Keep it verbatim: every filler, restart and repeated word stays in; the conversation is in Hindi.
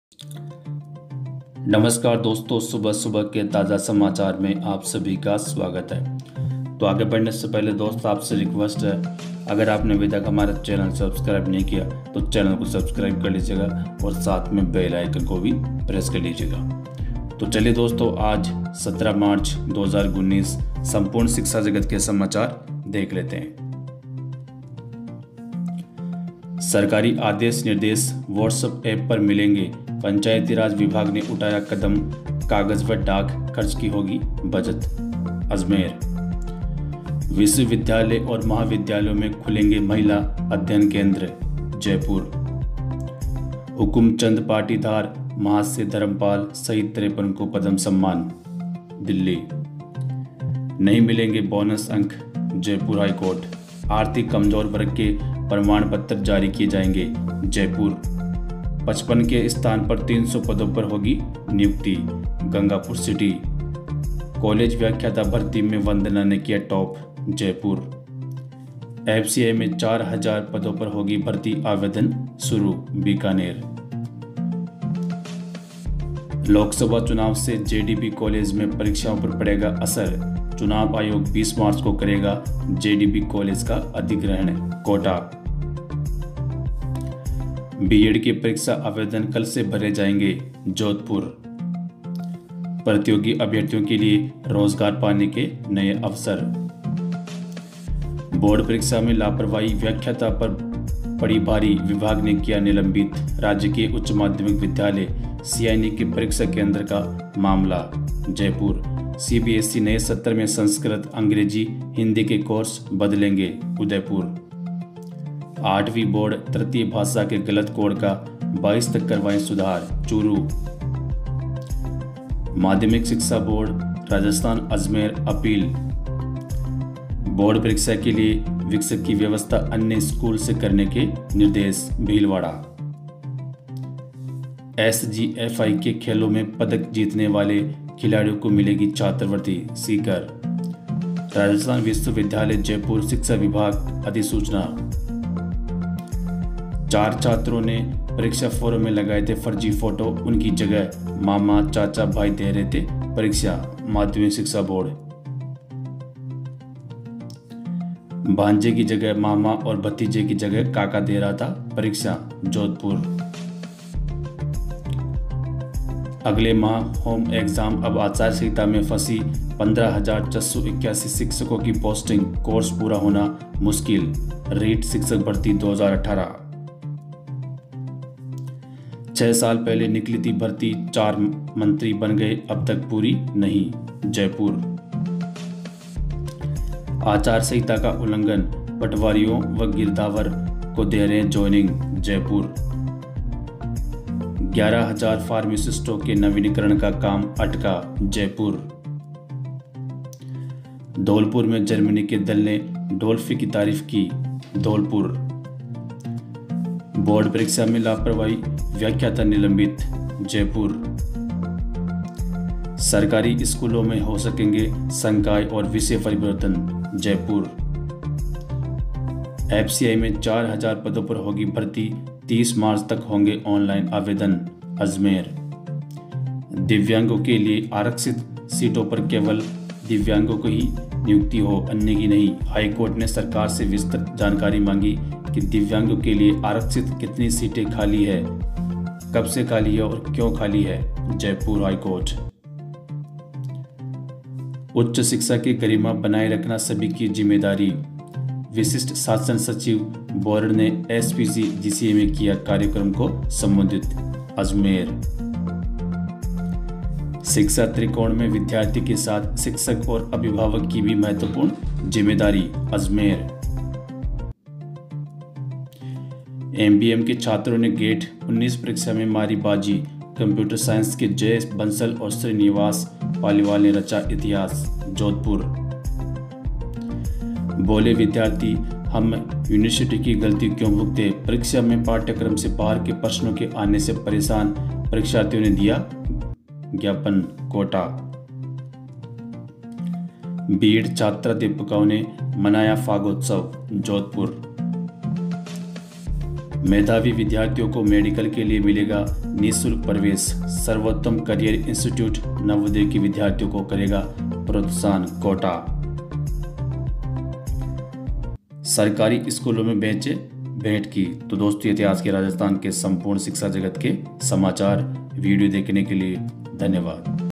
नमस्कार दोस्तों, सुबह सुबह के ताज़ा समाचार में आप सभी का स्वागत है। तो आगे बढ़ने से पहले दोस्त आपसे रिक्वेस्ट है, अगर आपने अभी तक हमारा चैनल सब्सक्राइब नहीं किया तो चैनल को सब्सक्राइब कर लीजिएगा और साथ में बेल आइकन को भी प्रेस कर लीजिएगा। तो चलिए दोस्तों, आज सत्रह मार्च दो हज़ार उन्नीस संपूर्ण शिक्षा जगत के समाचार देख लेते हैं। सरकारी आदेश निर्देश व्हाट्सएप ऐप पर मिलेंगे। पंचायती राज विभाग ने उठाया कदम, कागज व डाक खर्च की होगी बचत। अजमेर विश्वविद्यालय और महाविद्यालयों में खुलेंगे महिला अध्ययन केंद्र। जयपुर हुकुमचंद पाटीदार महाशय धर्मपाल सहित तिरपन को पद्म सम्मान। दिल्ली नहीं मिलेंगे बोनस अंक। जयपुर हाईकोर्ट आर्थिक कमजोर वर्ग के प्रमाण पत्र जारी किए जाएंगे। जयपुर पचपन के स्थान पर तीन सौ पदों पर होगी नियुक्ति। गंगापुर सिटी कॉलेज व्याख्याता भर्ती में वंदना ने किया टॉप। जयपुर एफसीआई में चार हजार पदों पर होगी भर्ती, आवेदन शुरू। बीकानेर लोकसभा चुनाव से जेडीबी कॉलेज में परीक्षाओं पर पड़ेगा असर। चुनाव आयोग बीस मार्च को करेगा जेडीबी कॉलेज का अधिग्रहण। कोटा बीएड की परीक्षा आवेदन कल से भरे जाएंगे। जोधपुर प्रतियोगी अभ्यर्थियों के लिए रोजगार पाने के नए अवसर। बोर्ड परीक्षा में लापरवाही व्याख्याता पर पड़ी भारी, विभाग ने किया निलंबित। राज्य के उच्च माध्यमिक विद्यालय सीआईनी के परीक्षा केंद्र का मामला। जयपुर सीबीएसई नए सत्र में संस्कृत, अंग्रेजी, हिंदी के कोर्स बदलेंगे। उदयपुर आठवीं बोर्ड तृतीय भाषा के गलत कोड का बाईस तक करवाएं सुधार। चूरू माध्यमिक शिक्षा board Rajasthan Ajmer appeal. Board परीक्षा के लिए विकसित की व्यवस्था अन्य स्कूल से करने के निर्देश। भीलवाड़ा एसजीएफआई के खेलों में पदक जीतने वाले खिलाड़ियों को मिलेगी छात्रवृत्ति। सीकर राजस्थान विश्वविद्यालय जयपुर शिक्षा विभाग अधिसूचना। चार छात्रों ने परीक्षा फॉर्म में लगाए थे फर्जी फोटो, उनकी जगह मामा चाचा भाई दे रहे थे परीक्षा। माध्यमिक शिक्षा बोर्ड भांजे की जगह मामा और भतीजे की जगह काका दे रहा था परीक्षा। जोधपुर अगले माह होम एग्जाम, अब आचार संहिता में फंसी पंद्रह हजार चार सौ इक्यासी शिक्षकों की पोस्टिंग, कोर्स पूरा होना मुश्किल। रीट शिक्षक भर्ती दो हज़ार अठारह छह साल पहले निकली थी भर्ती, चार मंत्री बन गए, अब तक पूरी नहीं। जयपुर आचार संहिता का उल्लंघन, पटवारियों व गिरदावर को दे रहे ज्वाइनिंग। जयपुर ग्यारह हजार फार्मासिस्टों के नवीनीकरण का काम अटका। जयपुर धौलपुर में जर्मनी के दल ने डोल्फी की तारीफ की। धौलपुर बोर्ड परीक्षा में लापरवाही व्याख्याता निलंबित। जयपुर सरकारी स्कूलों में हो सकेंगे संकाय और विषय परिवर्तन। जयपुर एफसीआई में चार हजार पदों पर होगी भर्ती, तीस मार्च तक होंगे ऑनलाइन आवेदन। अजमेर दिव्यांगों के लिए आरक्षित सीटों पर केवल दिव्यांगों को ही नियुक्ति हो, अन्य की नहीं। हाईकोर्ट ने सरकार से विस्तृत जानकारी मांगी कि दिव्यांगों के लिए आरक्षित कितनी सीटें खाली है, कब से खाली है और क्यों खाली है। जयपुर हाईकोर्ट उच्च शिक्षा की गरिमा बनाए रखना सभी की जिम्मेदारी। विशिष्ट शासन सचिव बोर्ड ने एसपीसी जीसीए में किया कार्यक्रम को संबोधित। अजमेर शिक्षा त्रिकोण में विद्यार्थी के साथ शिक्षक और अभिभावक की भी महत्वपूर्ण जिम्मेदारी। अजमेर एमबीएम के छात्रों ने गेट उन्नीस परीक्षा में मारी बाजी। कंप्यूटर साइंस के जय बंसल और श्रीनिवास पालीवाल ने रचा इतिहास। जोधपुर बोले विद्यार्थी, हम यूनिवर्सिटी की गलती क्यों भुगते, परीक्षा में पाठ्यक्रम से बाहर के प्रश्नों के आने से परेशान परीक्षार्थियों ने दिया ज्ञापन। कोटा बीएड छात्राध्यापकों ने मनाया फागोत्सव। जोधपुर मेधावी विद्यार्थियों को मेडिकल के लिए मिलेगा निःशुल्क प्रवेश। सर्वोत्तम करियर इंस्टीट्यूट नवोदय के विद्यार्थियों को करेगा प्रोत्साहन कोटा। सरकारी स्कूलों में बेंचें भेंट की। तो दोस्तों, इतिहास के राजस्थान के संपूर्ण शिक्षा जगत के समाचार वीडियो देखने के लिए धन्यवाद।